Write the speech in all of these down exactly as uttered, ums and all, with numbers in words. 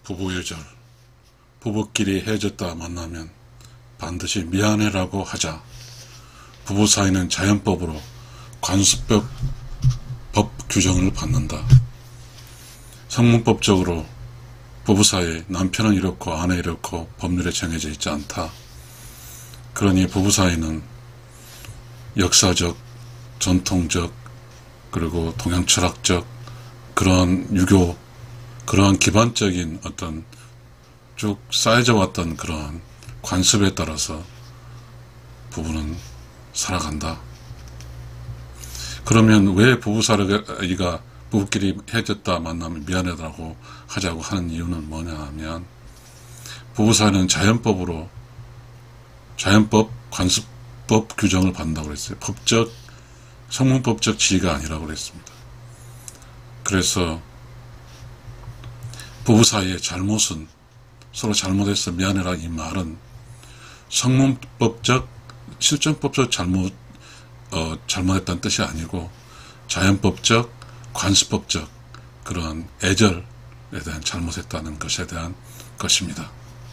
부부유절, 부부끼리 헤어졌다 만나면 반드시 미안해라고 하자. 부부 사이는 자연법으로 관습법 법 규정을 받는다. 성문법적으로 부부 사이에 남편은 이렇고 아내 이렇고 법률에 정해져 있지 않다. 그러니 부부 사이는 역사적, 전통적, 그리고 동양 철학적 그런 유교, 그러한 기반적인 어떤 쭉 쌓여져 왔던 그러한 관습에 따라서 부부는 살아간다. 그러면 왜 부부 사이가 부부끼리 헤어졌다 만나면 미안하다고 하자고 하는 이유는 뭐냐 하면, 부부 사이는 자연법으로 자연법, 관습법 규정을 받는다고 그랬어요. 법적, 성문법적 지위가 아니라고 그랬습니다. 그래서 부부 사이의 잘못은, 서로 잘못해서 미안해라 이 말은 성문법적, 실정법적 잘못, 어, 잘못했다는 뜻이 아니고 자연법적, 관습법적 그런 애절에 대한 잘못했다는 것에 대한 것입니다.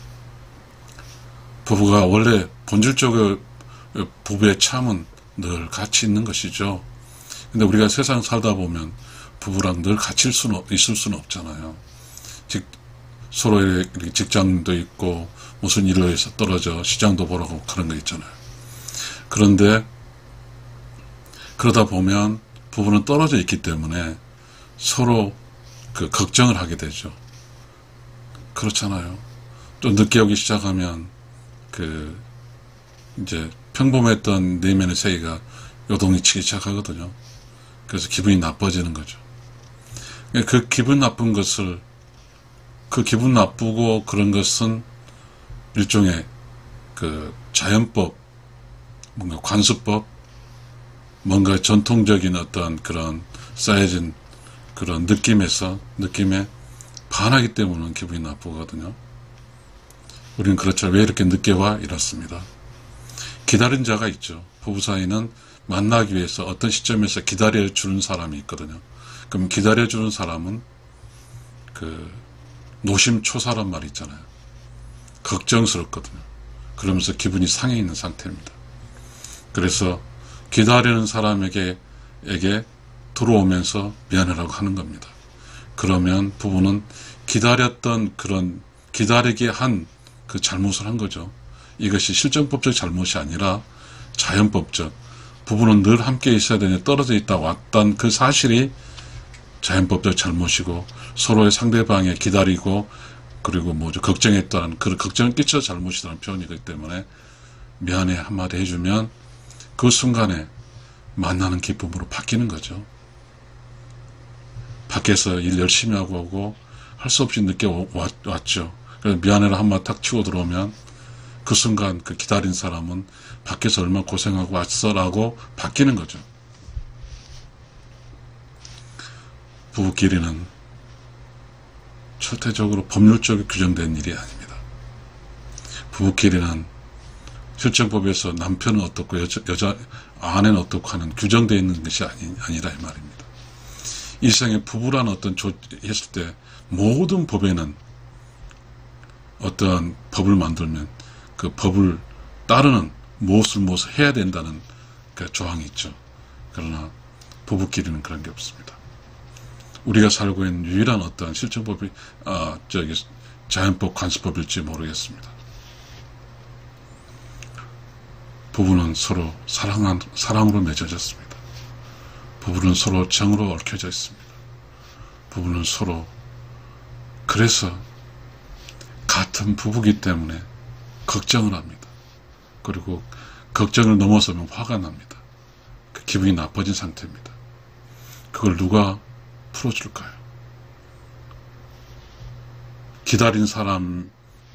부부가 원래 본질적으로 부부의 참은 늘 같이 있는 것이죠. 근데 우리가 세상 살다 보면 부부랑 늘 같이 수는, 있을 수는 없잖아요. 직, 서로의 직장도 있고 무슨 일을 해서 떨어져 시장도 보러 가고 그런 거 있잖아요. 그런데 그러다 보면 부부는 떨어져 있기 때문에 서로 그 걱정을 하게 되죠. 그렇잖아요. 또 늦게 오기 시작하면 그 이제 평범했던 내면의 세계가 요동이 치기 시작하거든요. 그래서 기분이 나빠지는 거죠. 그 기분 나쁜 것을, 그 기분 나쁘고 그런 것은 일종의 그 자연법, 뭔가 관습법, 뭔가 전통적인 어떤 그런 쌓여진 그런 느낌에서, 느낌에 반하기 때문에 기분이 나쁘거든요. 우리는 그렇죠. 왜 이렇게 늦게 와? 이렇습니다. 기다린 자가 있죠. 부부 사이는 만나기 위해서 어떤 시점에서 기다려주는 사람이 있거든요. 그럼 기다려주는 사람은 그 노심초사란 말이 있잖아요. 걱정스럽거든요. 그러면서 기분이 상해 있는 상태입니다. 그래서 기다리는 사람에게 에게 들어오면서 미안하라고 하는 겁니다. 그러면 부부는 기다렸던 그런 기다리게 한 그 잘못을 한 거죠. 이것이 실정법적 잘못이 아니라 자연법적, 부부는 늘 함께 있어야 되는데 떨어져 있다 왔던 그 사실이 자연법적 잘못이고, 서로의 상대방에 기다리고 그리고 뭐죠 걱정했다는, 그 걱정을 끼쳐 잘못이라는 표현이기 때문에 미안해 한마디 해주면 그 순간에 만나는 기쁨으로 바뀌는 거죠. 밖에서 일 열심히 하고 오고 할 수 없이 늦게 왔, 왔죠. 그래서 미안해라 한마디 탁 치고 들어오면 그 순간 그 기다린 사람은 밖에서 얼마나 고생하고 왔어라고 바뀌는 거죠. 부부끼리는 절대적으로 법률적으로 규정된 일이 아닙니다. 부부끼리는 실정법에서 남편은 어떻고 여자, 여자 아내는 어떻고 하는 규정되어 있는 것이 아니, 아니라 이 말입니다. 이 세상에 부부라는 어떤 조, 했을 때 모든 법에는 어떠한 법을 만들면 그 법을 따르는 무엇을 무엇을 해야 된다는 그 조항이 있죠. 그러나 부부끼리는 그런 게 없습니다. 우리가 살고 있는 유일한 어떠한 실정법이 아, 저기 자연법 관습법일지 모르겠습니다. 부부는 서로 사랑한, 사랑으로 맺어졌습니다. 부부는 서로 정으로 얽혀져 있습니다. 부부는 서로, 그래서 같은 부부기 때문에 걱정을 합니다. 그리고 걱정을 넘어서면 화가 납니다. 그 기분이 나빠진 상태입니다. 그걸 누가 풀어줄까요? 기다린 사람에게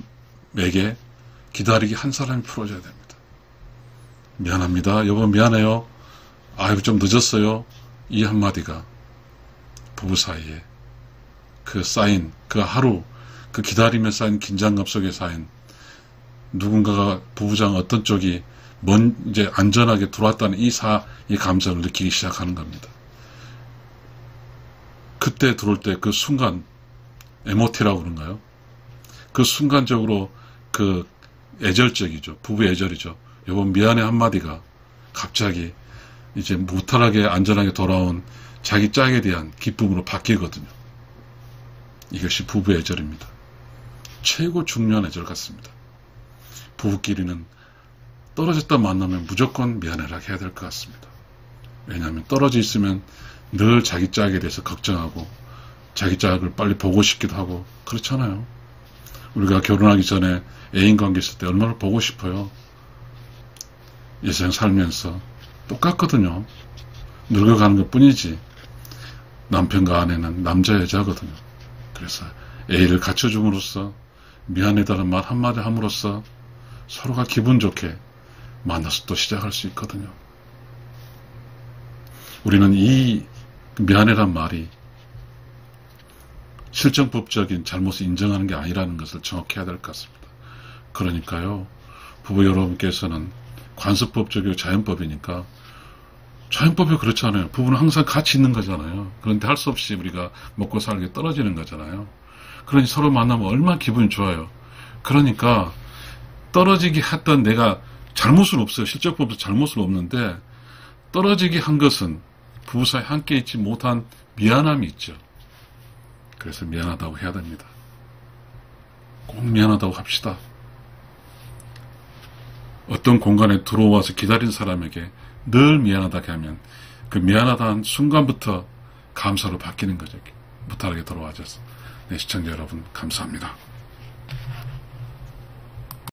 기다리기 한 사람이 풀어줘야 됩니다. 미안합니다. 여보 미안해요. 아이고 좀 늦었어요. 이 한마디가 부부 사이에 그 쌓인 그 하루, 그 기다림에 쌓인 긴장감 속에 쌓인, 누군가가 부부장 어떤 쪽이 먼 이제 안전하게 들어왔다는 이 사, 이 감정을 느끼기 시작하는 겁니다. 그때 들어올 때 그 순간 에모티라고 그런가요? 그 순간적으로 그 애절적이죠. 부부 애절이죠. 여보 미안해 한마디가 갑자기 이제 무탈하게 안전하게 돌아온 자기 짝에 대한 기쁨으로 바뀌거든요. 이것이 부부 애절입니다. 최고 중요한 애절 같습니다. 부부끼리는 떨어졌다 만나면 무조건 미안해라 해야 될 것 같습니다. 왜냐하면 떨어져 있으면 늘 자기 짝에 대해서 걱정하고 자기 짝을 빨리 보고 싶기도 하고 그렇잖아요. 우리가 결혼하기 전에 애인 관계 있을 때 얼마나 보고 싶어요. 예생 살면서 똑같거든요. 늙어가는 것 뿐이지 남편과 아내는 남자 여자거든요. 그래서 애를 갖춰줌으로써 미안하다는 말 한마디 함으로써 서로가 기분 좋게 만나서 또 시작할 수 있거든요. 우리는 이 미안해란 말이 실정법적인 잘못을 인정하는 게 아니라는 것을 정확히 해야 될 것 같습니다. 그러니까요, 부부 여러분께서는 관습법적이고 자연법이니까 자연법이 그렇잖아요. 부부는 항상 같이 있는 거잖아요. 그런데 할 수 없이 우리가 먹고 살기 떨어지는 거잖아요. 그러니 서로 만나면 얼마나 기분이 좋아요. 그러니까 떨어지게 했던 내가 잘못은 없어요. 실적법도 잘못은 없는데 떨어지게 한 것은 부부 사이에 함께 있지 못한 미안함이 있죠. 그래서 미안하다고 해야 됩니다. 꼭 미안하다고 합시다. 어떤 공간에 들어와서 기다린 사람에게 늘 미안하다고 하면 그 미안하다는 순간부터 감사로 바뀌는 거죠. 무탈하게 돌아와줘서. 네, 시청자 여러분 감사합니다.